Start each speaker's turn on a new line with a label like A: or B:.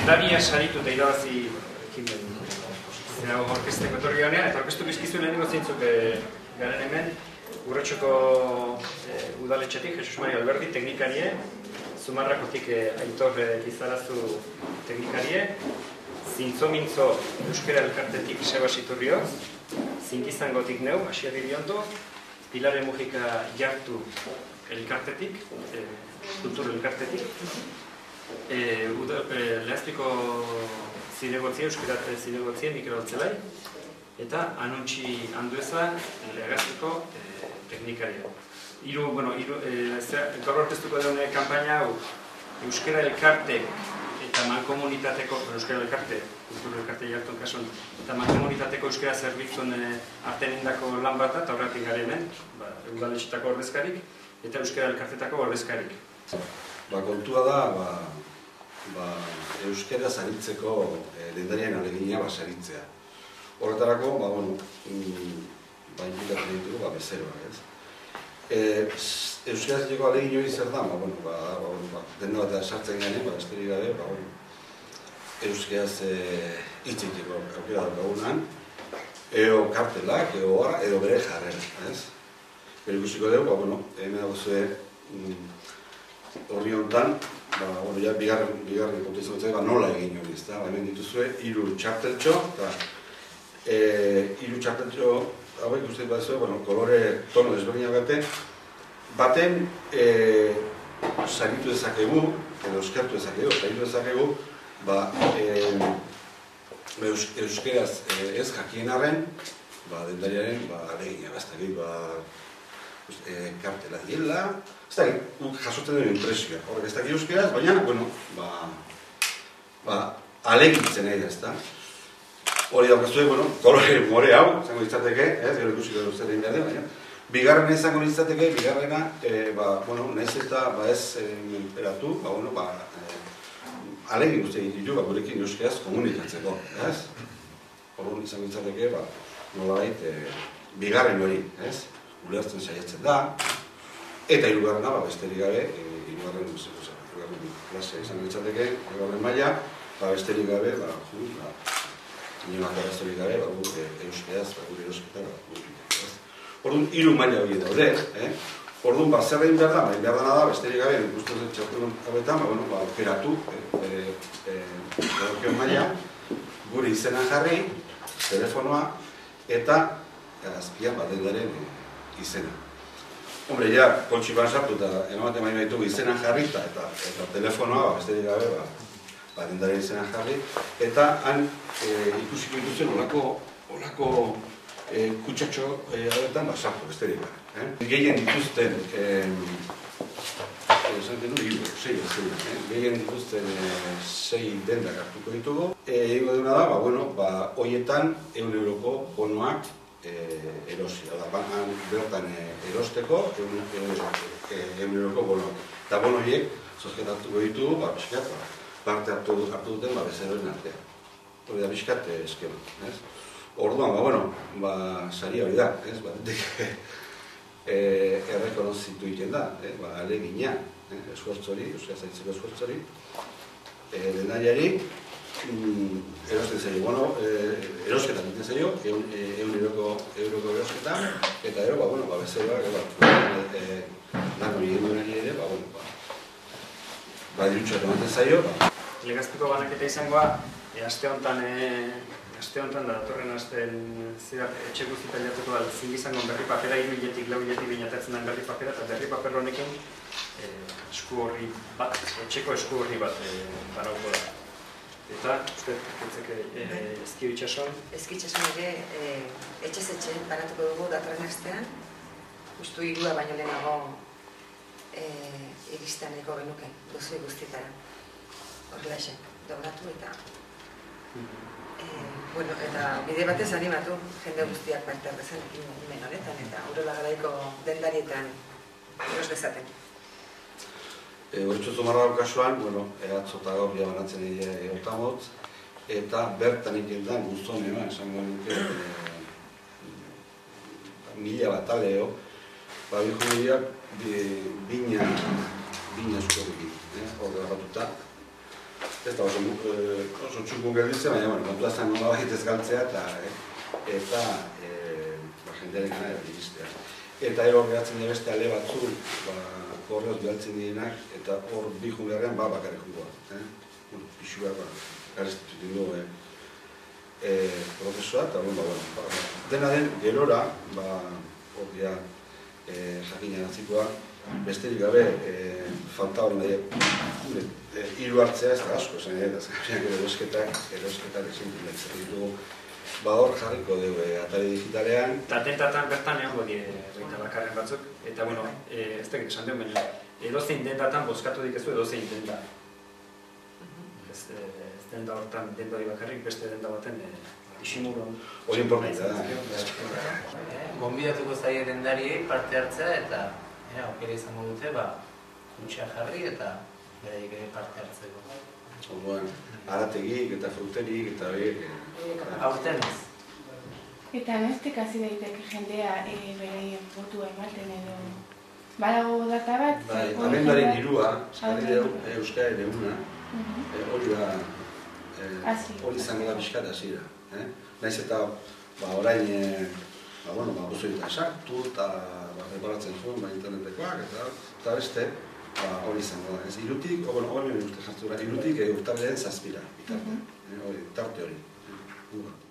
A: Dendabia saritu eta irabazi ekimen zerago orkesteko etorri ganean, eta orkestu bizkizu lehenengo zeintzuk garen hemen, Urretxoko udaletxetik, Jesus Maria Alberdi, teknikarie, Zumarrakotik Aitor Lizarazu teknikarie, Zintzo-Mintzo Euskara Elkartetik Sebas Iturrioz, Zinkizangotik neu, Asier Iriondo, Pilare Mujika Jartu Elkartetik, Kultur Elkartetik, Lehazpiko zinegotzia, Euskarat zinegotzia, Mikel Altzelai, eta Anuntxi Andueza, Lehazpiko teknikaria. Gaur orkestuko daune kampaina hau Euskara Elkarte eta Mankomunitateko, Euskara Elkarte, Kultur Elkarte jartun kasuan, eta Mankomunitateko Euskara Zerbitzun artean indako lan bat da, eta horretik garen hemen, udaletxetako ordezkarik, eta Euskara Elkartetako ordezkarik.
B: Kontua da, euskara saritzeko lehendariaren alegina saritzea. Horretarako, inputatzen ditugu, bezeroak, ez? Euskara saritzeko alegin hori zer da, dena bat sartzen gane, besterik gabe, euskaraz hitz-egiteko aukera daukagunan, edo kartelak, edo bere jarrera, ez? Bere ikusiko dugu, hemen dagozue horri honetan, bigarren hipotezia batzak nola egin hori, ezta? Hemen dituzue, 3 txarteltxo, eta 3 txarteltxo hauek ikusten baduzue, kolore tono desberdinak baten saritu dezakegu, edo eskertu dezakegu, saritu dezakegu, euskeraz ez jakien arren, dendariaren alegina, kartela diela, ez da, jasotzen duen impresioa. Horrek ez dakit euskeraz, baina, alegitzen nahi da, ez da. Hori daukazue, kolore more hau, zango ditzateke, gero ikusiko dut zer egin behar, baina. Bigarrena izango ditzateke, bigarrena, nahiz eta ez menperatu, alegin guzti egin ditu, gurekin euskeraz komunikatzeko, ez? Horren izango ditzateke, nolabait, bigarren hori, ez? Ulertzen saiatzen da, eta hirugarrena, besterik gabe, hirugarren klasea izango ditzateke, hirugarren maila, besterik gabe, inoak arazorik gabe, euskeraz, gure erosketa, orduan, 3 maila hori daude, orduan, zer egin behar da, behar dena da, besterik gabe, ikusten txartun hauetan, aukeratu, erokion maila, gure izena jarri, telefonoa, eta azpian dendaren izena. Hombre, ja, poltsipan sartu eta ematen baina ditugu izena jarri eta telefonoa, besterik gabe, dendaren izena jarri, eta han ikusiko dituzuen olako kutsatxo hauetan sartu, besterik gabe. Gehien dituzten, gehien dituzten 6 dendak hartuko ditugu. Egingo duna da, horietan €1 bonoak erosi, bertan erosteko €1 bonoak. Eta bono horiek, zozketatuko ditugu, parte hartu duten bezeroen artean. Hori da bizkat eskema. Orduan, sari hori da, errekonozitu egiten da, alegina, esfortzori, euskara zaitzeko esfortzori, dendariari, erosten zailo, erosketan egiten zailo, €1 erosketa, eta gero, bezeroak, lan hori egin duenari ere, dirutxoak ematen zailo.
A: Legazpiko banaketa izangoa, aste honetan da, datorren asteen etxe guztietan jatuko da, zingizangon berri papera, 3 hiletik, 4 hiletik binatatzen den berri papera, eta berri paper honekin esku horri bat, etxeko esku horri bat banauko da. Eta, uste, ezkio itxason?
C: Ezkio itxason ere, etxez-etxe banatuko dugu datorren astean, justu 3 baino lehenago iristan eko genuke, duzue guztietara. Horrela esan, donatu eta... Eta bide batez animatu, jende guztiak parte hartzen ekimen honetan, eta Urola Garaiko dendarietan eros dezaten.
B: Horretxo Zumarrago kasuan, atzo eta gaur banatzen egotamotz, eta bertan ikendan guztone, esango nuke, 1000 bat aleo, biho miliak bina eskuekin, hor batuta. ez da oso txukun gelditzen, baina kontua zen nolabait ez galtzea eta jendearen gana iristea. Eta hor behatzen dira beste ale batzuk, horreoz behaltzen direnak, eta hor bi jungarrean bakarrik jungoa. Pixua garestitu dugu prozesua, eta dena den gerora, hor dira jakina nazikoa, besterik gabe falta hori nahi hiru hartzea ez da asko, esan erosketak ezin ditugu. Hor jarriko dugu atari digitalean.
A: Eta dentatan bertan egon baina bakarren batzuk. Eta, bueno, ez dakit esan duen, baina edozein dentatan bozkatu dikezu edozein denta. Ez denda hortan denda hori bakarrik, beste denda baten disimulun.
B: Hori importantea da.
D: Gonbidatuko zaie dendariei parte hartzea eta aukera izango dute, kutxa jarri eta beraik ere parte hartzeko.
B: Orduan, harategik eta fruterik eta horiek.
D: Aurten ez.
E: Eta nestek hasi daiteke jendea beraien botua ematen edo... Badago data bat?
B: Abenduaren 3a, Euskaren eguna, hori da, hori izango da pixkat hasiera. Naiz eta orain, gozoietan sartu eta preparatzen zuen, internetekoak eta beste, hori izango da. Irutik, hori uste jartzura, irutik urtarriaren 7 bitarte. Tarte hori.